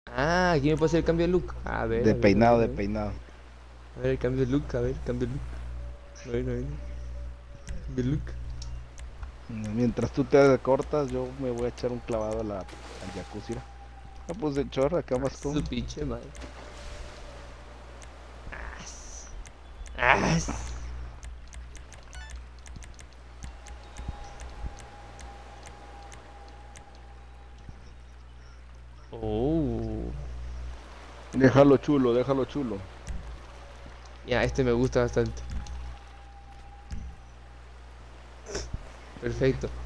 Ah, aquí me puedo hacer el cambio de look. De A ver, a ver, peinado, a de ver. peinado. A ver el cambio de look, a ver, cambio de look. A ver, a ver. Cambio de look. Mientras tú te cortas, yo me voy a echar un clavado al jacuzzi. Mira. Ah, pues de chorro, acá Ah, más su cómodo. pinche madre. Ah, oh. Déjalo chulo, déjalo chulo. Ya, este me gusta bastante. Perfecto.